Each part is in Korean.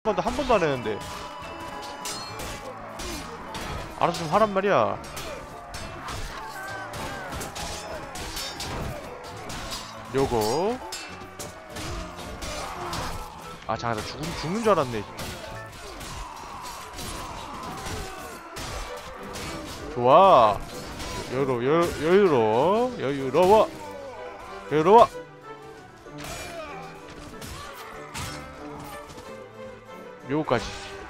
건도 한 번도 안 했는데. 알아서 좀 하란 말이야. 요거. 아 잠깐 나 죽는 줄 알았네. 좋아. 여유로워. 요거까지.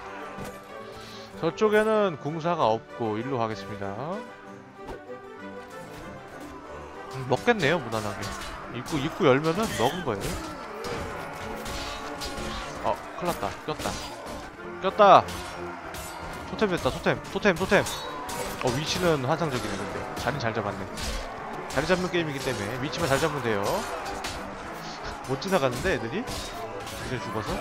저쪽에는 궁사가 없고 일로 가겠습니다. 먹겠네요 무난하게. 입구 열면은 먹은 거예요. 큰일났다. 꼈다. 토템 됐다. 토템. 위치는 환상적이네. 근데 자리는 잘 잡았네. 자리 잡는 게임이기 때문에 위치만 잘 잡으면 돼요. 못 지나가는데 애들이? 이제 죽어서?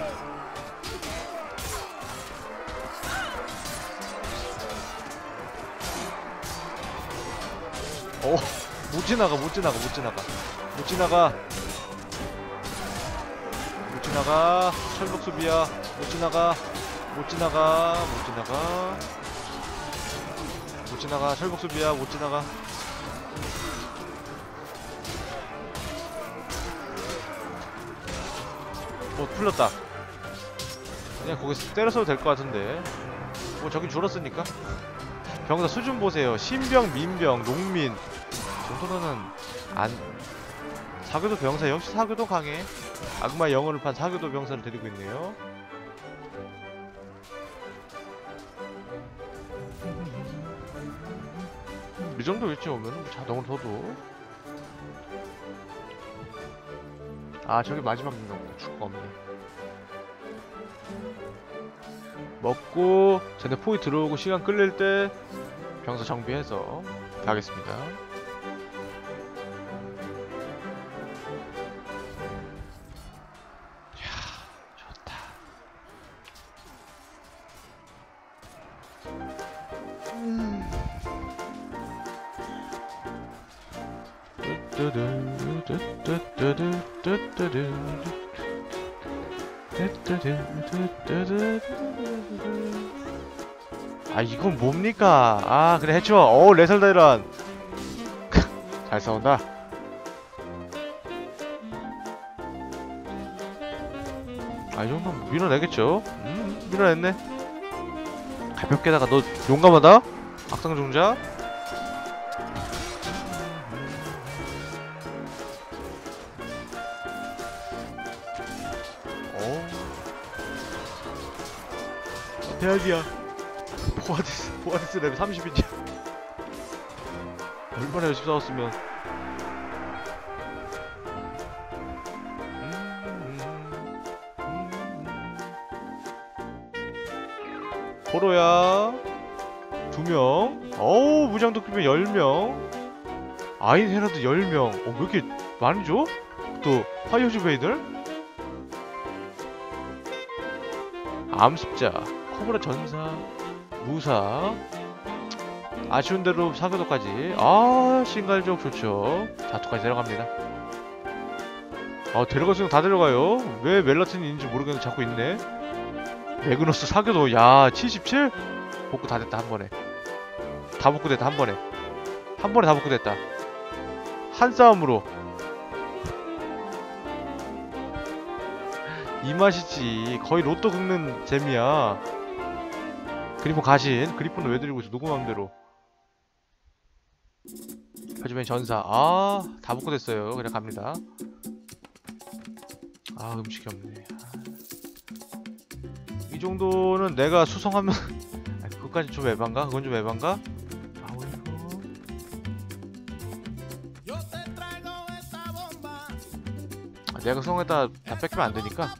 못 지나가. 철벽 수비야. 못 지나가. 철벽 수비야. 못 지나가. 풀렸다. 그냥 거기서 때려서도 될 것 같은데. 저긴 줄었으니까. 병사 수준 보세요. 신병, 민병, 농민 정도는 사교도 병사 역시 사교도 강해. 악마의 영혼을 판 사교도 병사를 데리고 있네요. 이 정도 위치 오면 자동으로 서도. 저기 마지막 능력 축가 없네. 먹고 쟤네 포위 들어오고 시간 끌릴 때 병사 정비해서 가겠습니다. 좋다. 이건 뭡니까? 그래 해쳐. 레설다이란 잘 싸운다. 이 정도면 밀어내겠죠? 밀어냈네. 가볍게다가 너 용감하다? 악상종자? 대학이야. 포아디스 레벨 30이지. 얼마나 열심히 싸웠으면. 포로야 2명. 무장도끼면 10명. 아인 헤라드 10명. 왜 이렇게 많이 줘? 또 파이어즈 베이들? 암습자, 코브라 전사, 무사. 아쉬운 대로 사교도까지. 신갈족 좋죠. 자투까지 데려갑니다. 데려갈 수 있는 다 데려가요. 왜 멜라틴이 있는지 모르겠는데 자꾸 있네. 매그너스 사교도. 77? 복구 다 됐다. 한 번에 다 복구됐다. 한 번에 다 복구됐다. 한 싸움으로. 이 맛이지. 거의 로또 긁는 재미야. 그리폰 가신. 그리폰은 왜 들고 있어? 누구 맘대로. 하지만 전사. 다 복구됐어요. 그냥 갑니다. 음식이 없네. 이 정도는 내가 수성하면 그것까지 좀 에반가? 그건 좀 에반가? 내가 수성에다 다 뺏기면 안 되니까.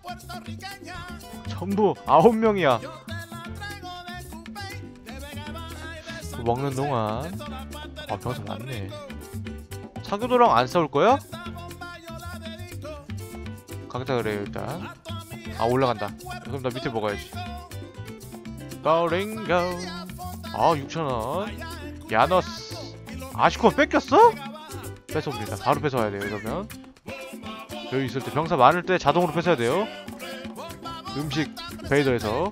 전부 9명이야. 먹는 동안. 병사 많네. 사교도랑 안 싸울 거야? 가겠다 그래요 일단. 올라간다. 그럼 나 밑에 먹어야지. 가오링고. 6,000원. 야너스. 아시코 뺏겼어? 뺏어옵니다. 바로 뺏어와야 돼요 이러면. 여기 있을 때 병사 많을 때 자동으로 뺏어야 돼요. 음식 베이더에서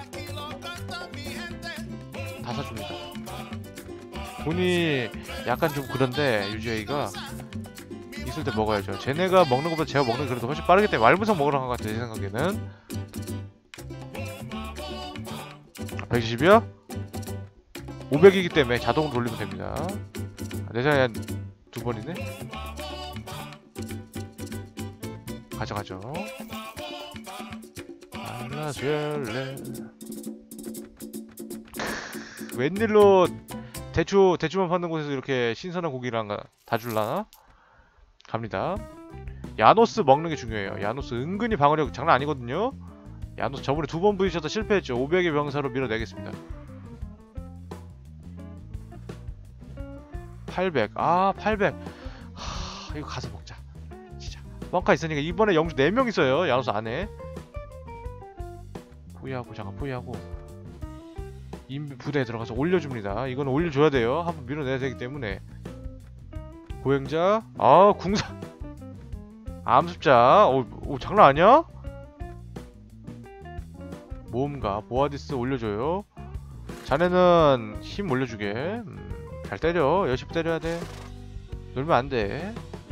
다 사줍니다. 돈이 약간 좀 그런데 유지하기가 있을 때 먹어야죠. 쟤네가 먹는 것보다 제가 먹는 게 그래도 훨씬 빠르기 때문에 왈분석 먹으러 간 것 같아요. 제 생각에는 120이요? 500이기 때문에 자동으로 돌리면 됩니다. 내 생각에 한 2번이네? 가져가죠. 알라젤레. 웬일로 대추만 파는 곳에서 이렇게 신선한 고기랑 다 줄라나? 갑니다. 야노스 먹는 게 중요해요. 야노스 은근히 방어력 장난 아니거든요. 야노스 저번에 2번 부딪혀서 실패했죠. 500의 병사로 밀어내겠습니다. 800. 아 800. 이거 가서 먹자. 진짜 뻥카 있으니까. 이번에 영주 4명 있어요. 야노스 안에. 포위하고 잠깐 포위하고 인비 부대에 들어가서 올려줍니다. 이거는 올려줘야 돼요. 한번 밀어내야 되기 때문에. 고행자. 아 궁사 암습자. 오 장난 아니야? 모험가 보아디스 올려줘요. 자네는 힘 올려주게. 잘 때려. 열심히 때려야 돼. 놀면 안 돼.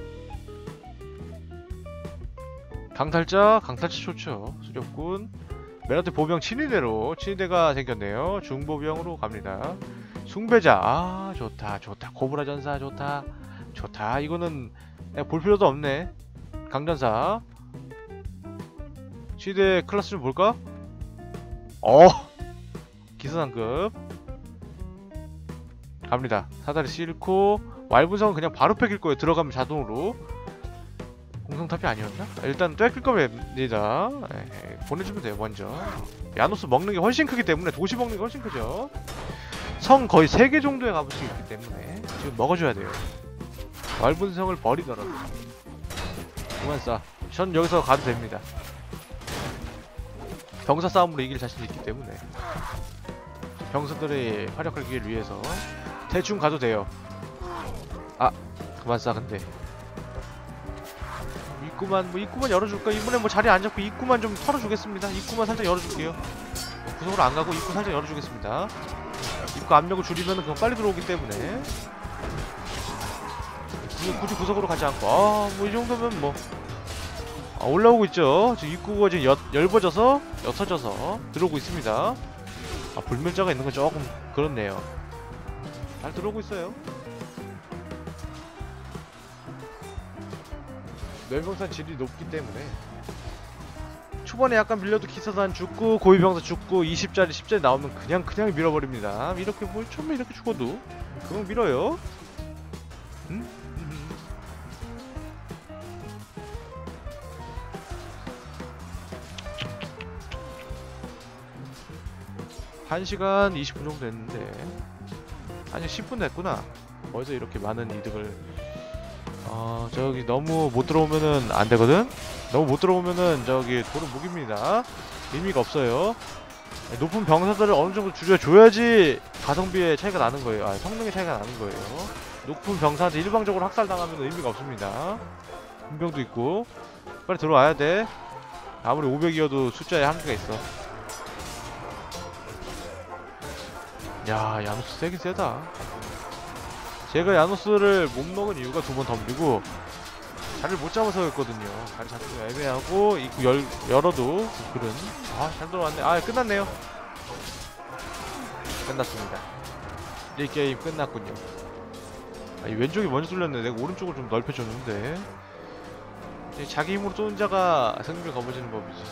강탈자 좋죠. 수렵군. 메라트 보병 친위대로 친위대가 생겼네요. 중보병으로 갑니다. 숭배자. 아 좋다. 고브라 전사 좋다. 이거는 내가 볼 필요도 없네. 강전사. 친위대 클래스 좀 볼까? 기사단급 갑니다. 사다리 싣고 왈분성은 그냥 바로 뺏길 거예요. 들어가면 자동으로. 공성탑이 아니었나? 일단 뺏길 겁니다. 보내주면 돼요. 먼저 야노스 먹는 게 훨씬 크기 때문에 도시 먹는 게 훨씬 크죠. 성 거의 3개 정도의 값이 있기 때문에 지금 먹어줘야 돼요. 왈분성을 버리더라도 그만 쏴. 전 여기서 가도 됩니다. 병사 싸움으로 이길 자신이 있기 때문에 병사들의 활약을 기를 위해서 대충 가도 돼요. 아 그만 쏴. 근데 입구만 열어줄까? 이번에 뭐 자리 안 잡고 입구만 좀 털어주겠습니다. 입구만 살짝 열어줄게요. 구석으로 안 가고 입구 살짝 열어주겠습니다. 입구 압력을 줄이면 그건 빨리 들어오기 때문에 굳이 구석으로 가지 않고 뭐 이 정도면 뭐 올라오고 있죠. 지금 입구가 지금 엷어져서 옅어져서 들어오고 있습니다. 불멸자가 있는 건 조금 그렇네요. 잘 들어오고 있어요. 멸병산 질이 높기 때문에 초반에 약간 밀려도 기사단 죽고 고위병사 죽고 20짜리 10짜리 나오면 그냥 밀어버립니다. 이렇게 뭐 처음에 이렇게 죽어도 그건 밀어요. 응? 1시간 20분 정도 됐는데 아니 10분 됐구나. 어디서 이렇게 많은 이득을. 저기 너무 못 들어오면은 안 되거든? 너무 못 들어오면은 저기 돌은 무기입니다. 의미가 없어요. 높은 병사들을 어느 정도 줄여줘야지 가성비의 차이가 나는 거예요. 성능의 차이가 나는 거예요. 높은 병사한테 일방적으로 학살당하면 의미가 없습니다. 군병도 있고. 빨리 들어와야 돼. 아무리 500이어도 숫자에 한계가 있어. 야, 야노스 세긴 세다. 제가 야노스를 못 먹은 이유가 2번 덤비고 자리를 못 잡아서였거든요. 자리 잡기가 애매하고 입구 열어도 그런. 잘 들어왔네. 끝났네요. 끝났습니다. 이 게임 끝났군요. 이 왼쪽이 먼저 뚫렸네. 내가 오른쪽을 좀 넓혀줬는데 자기 힘으로 쏘는 자가 승리를 거머쥐는 법이지.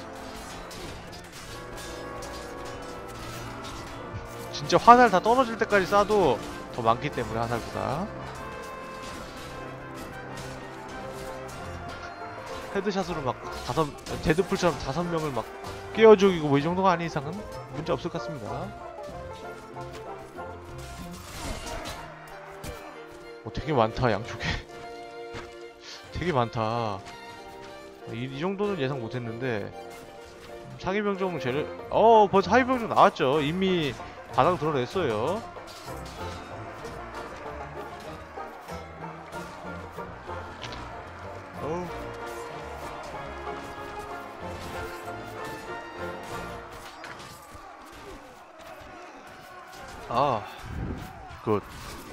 진짜 화살 다 떨어질 때까지 쏴도 더 많기 때문에 화살보다. 헤드샷으로 막 데드풀처럼 5명을 막 깨워 죽이고 뭐 이 정도가 아닌 이상은 문제 없을 것 같습니다. 되게 많다 양쪽에. 되게 많다. 이 정도는 예상 못했는데 상위병종 벌써 하위병종 나왔죠. 이미 바닥 드러냈어요. 아, 굿.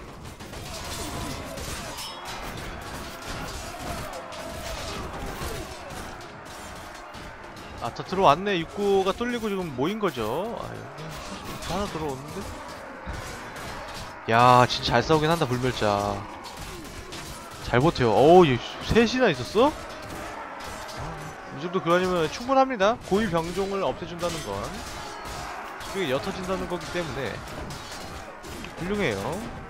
아, 다 들어왔네. 입구가 뚫리고 지금 모인 거죠. 아, 여기 하나 들어오는데? 야, 진짜 잘 싸우긴 한다, 불멸자. 잘 버텨. 어우, 얘 셋이나 있었어? 이 정도 교환이면 충분합니다. 고위 병종을 없애준다는 건 그게 옅어진다는 거기 때문에 훌륭해요.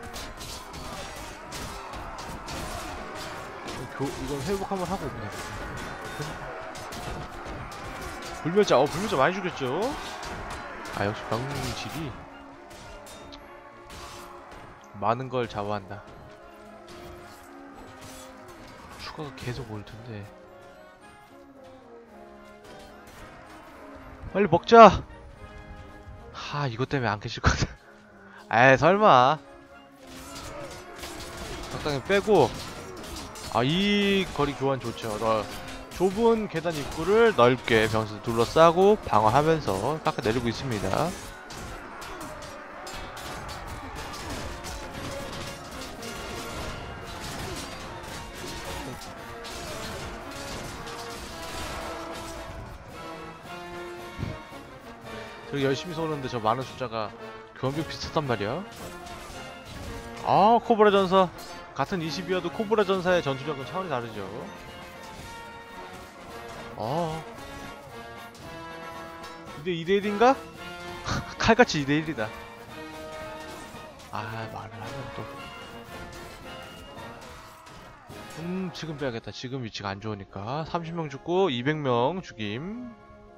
이건 회복 한번 하고 그냥. 불멸자, 불멸자 많이 죽였죠? 아, 역시 병질이 많은 걸 좌우한다. 추가가 계속 올 텐데. 빨리 먹자! 하, 이것 때문에 안 계실 거다. 에이, 설마. 적당히 빼고. 아, 이 거리 교환 좋죠. 좁은 계단 입구를 넓게 병수 둘러싸고 방어하면서 깎아내리고 있습니다. 저기 열심히 쏘는데 저 많은 숫자가 교환벽 비슷하단 말이야. 아, 코브라 전사. 같은 20이어도 코브라 전사의 전투력은 차원이 다르죠. 근데 2대1인가? 칼같이 2대1이다. 아, 말을 하면 또. 지금 빼야겠다. 지금 위치가 안 좋으니까. 30명 죽고 200명 죽임.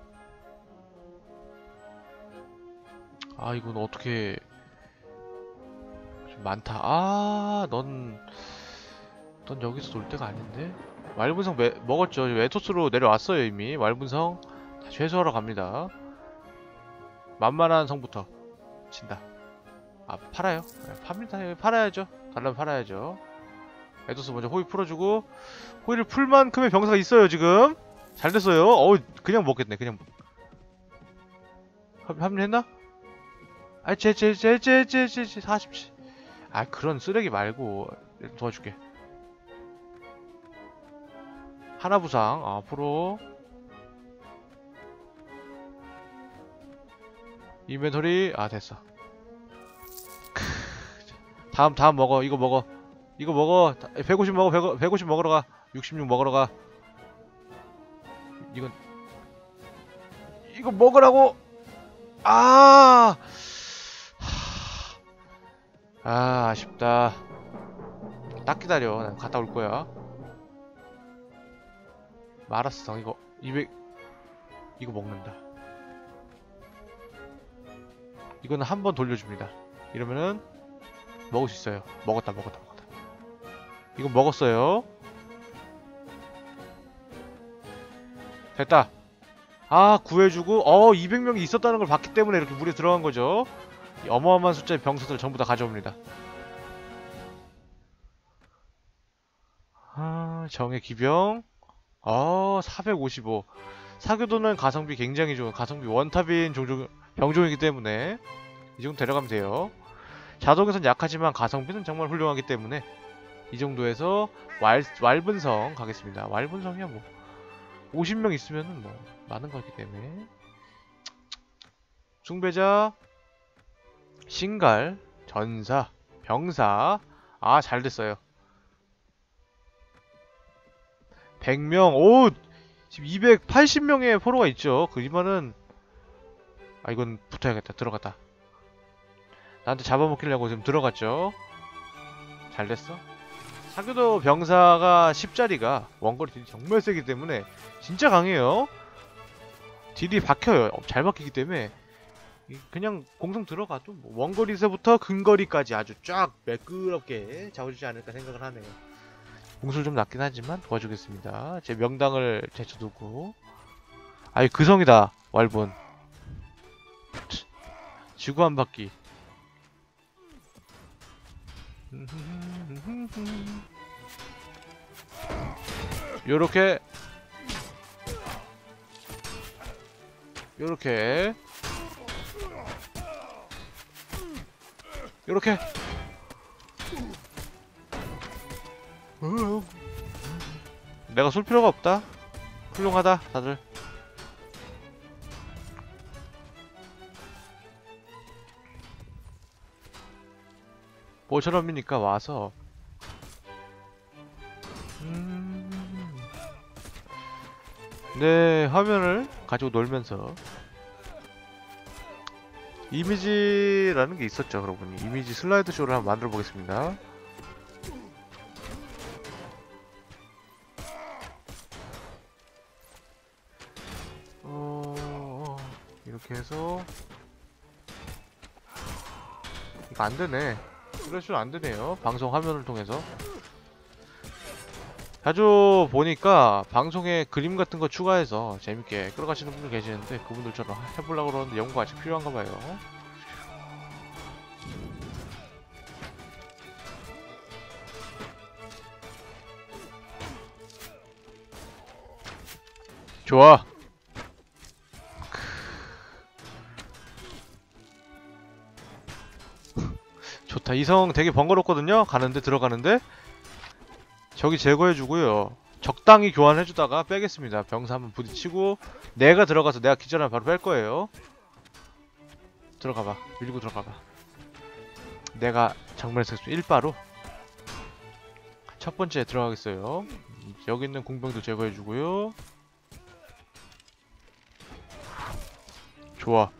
아, 이건 어떻게. 좀 많다. 아, 넌 여기서 놀 때가 아닌데? 왈분성 먹었죠. 에토스로 내려왔어요, 이미. 왈분성 다시 회수하러 갑니다. 만만한 성부터 친다. 아, 팔아요. 네, 팝니다. 팔아야죠. 달라면 팔아야죠. 에토스 먼저 호위 풀어주고, 호위를 풀 만큼의 병사가 있어요, 지금. 잘 됐어요. 그냥 먹겠네, 그냥. 합류했나? 아, 47. 아, 그런 쓰레기 말고. 도와줄게. 하나 부상. 앞으로. 인벤토리. 아, 됐어. 다음 먹어. 이거 먹어. 150 먹어. 150 먹으러 가. 66 먹으러 가. 이거 먹으라고. 아쉽다. 딱 기다려. 난 갔다 올 거야. 말았어. 이거 200 이거 먹는다. 이거는 한 번 돌려줍니다. 이러면은 먹을 수 있어요. 먹었다. 이거 먹었어요. 됐다. 아, 구해주고 200명이 있었다는 걸 봤기 때문에 이렇게 물에 들어간 거죠. 이 어마어마한 숫자의 병사들 전부 다 가져옵니다. 아, 정의 기병. 455. 사교도는 가성비 굉장히 좋은 가성비 원탑인 병종이기 때문에 이 정도 데려가면 돼요. 자동에선 약하지만 가성비는 정말 훌륭하기 때문에 이 정도에서 왈분성 가겠습니다. 왈분성이야 뭐 50명 있으면은 뭐 많은 거기 때문에. 숭배자, 신갈, 전사, 병사. 아, 잘 됐어요. 100명. 오! 지금 280명의 포로가 있죠. 그이면은 이건 붙어야겠다. 들어갔다. 나한테 잡아먹히려고 지금 들어갔죠. 잘 됐어. 사교도 병사가 10짜리가 원거리 딜이 정말 세기 때문에 진짜 강해요. 딜이 박혀요. 잘 박히기 때문에 그냥 공성 들어가도 뭐 원거리에서부터 근거리까지 아주 쫙 매끄럽게 잡아주지 않을까 생각을 하네요. 공술 좀 낮긴 하지만 도와주겠습니다. 제 명당을 제쳐두고. 아이, 그성이다. 왈분 지구 한 바퀴. 요렇게 요렇게. 내가 쏠 필요가 없다. 훌륭하다 다들. 모처럼이니까 와서 네, 화면을 가지고 놀면서 이미지라는 게 있었죠. 그러고 보니 이미지 슬라이드 쇼를 한번 만들어 보겠습니다. 이렇게 해서 이거 안 되네. 슬라이드 쇼 안 되네요. 방송 화면을 통해서. 자주 보니까 방송에 그림 같은 거 추가해서 재밌게 끌어가시는 분들 계시는데 그분들처럼 해보려고 그러는데 연구가 아직 필요한가 봐요. 좋아. 좋다. 이성 되게 번거롭거든요. 가는데 들어가는데 저기 제거해주고요. 적당히 교환해주다가 빼겠습니다. 병사 한번 부딪히고 내가 들어가서 내가 기절하면 바로 뺄 거예요. 들어가봐. 밀고 들어가봐. 내가 정면에 서 1바로 첫 번째 들어가겠어요. 여기 있는 공병도 제거해주고요. 좋아.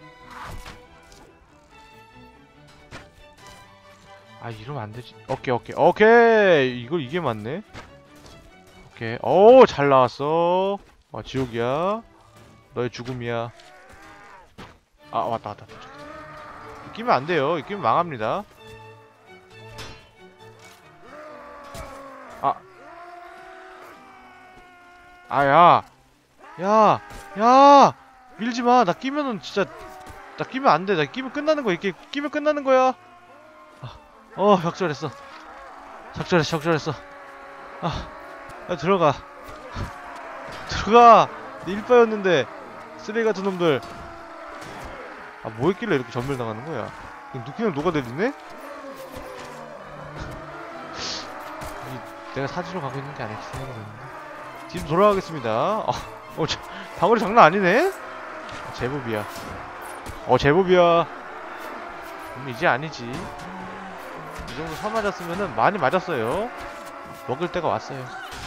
아, 이러면 안 되지. 오케이, 오케이, 오케이! 이게 맞네? 오케이. 오, 잘 나왔어. 지옥이야. 너의 죽음이야. 아, 왔다. 끼면 안 돼요. 끼면 망합니다. 야! 밀지 마. 나 끼면은 진짜. 나 끼면 안 돼. 나 끼면 끝나는 거야. 이렇게 끼면 끝나는 거야. 적절했어. 적절했어. 들어가. 네 일바였는데 쓰레기 같은 놈들. 뭐 했길래 이렇게 전멸당하는 거야. 그냥 녹아내리네? 내가 사지로 가고 있는 게 아닐지 생각했는데. 지금 돌아가겠습니다. 방울이 장난 아니네? 제법이야. 제법이야. 이제 아니지. 이 정도 사 맞았으면은 많이 맞았어요. 먹을 때가 왔어요.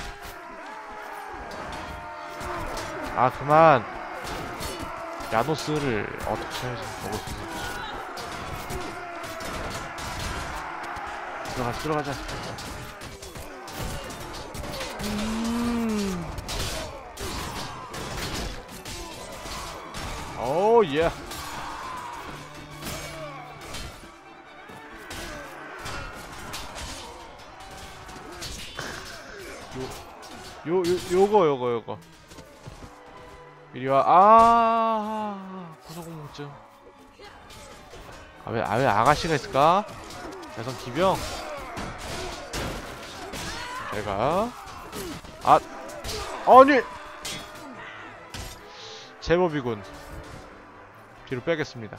그만. 야노스를 어떻게 해야지 먹을 수 있을지. 들어가자. 오, 예. 요거. 이리와. 고소공포증. 왜 아가씨가 있을까? 여성 기병. 제가 아니 제법이군. 뒤로 빼겠습니다.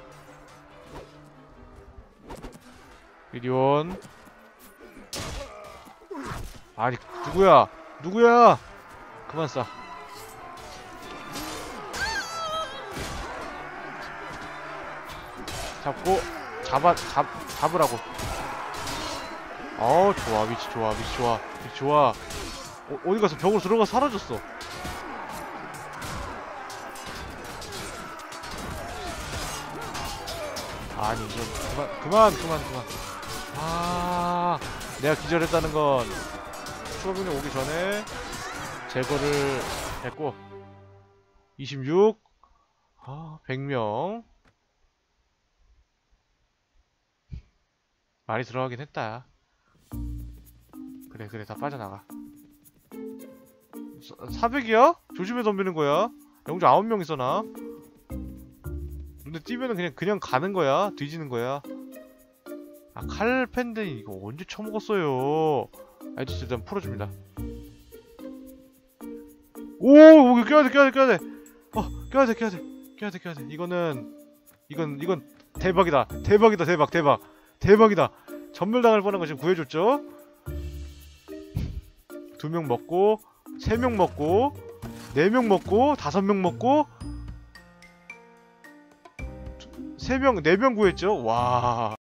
미리온. 아니 누구야? 그만 쏴. 잡고 잡으라고. 좋아. 위치 좋아. 어디 가서 벽으로 들어가 사라졌어. 아니 좀 그만. 내가 기절했다는 건 추가병이 오기 전에 제거를 했고 26 100명 많이 들어가긴 했다. 그래 다 빠져나가. 400이야? 조심해 덤비는 거야. 영주 9명 있어나. 근데 뛰면은 그냥 가는 거야. 뒤지는 거야. 칼펜데 이거 언제 처먹었어요. 아저씨 일단 풀어줍니다. 오, 껴야 돼. 껴야 돼. 이건 대박이다. 대박. 대박이다. 전멸당할 뻔한 거 지금 구해줬죠? 2명 먹고 3명 먹고 4명 먹고 5명 먹고 3명 4명 구했죠? 와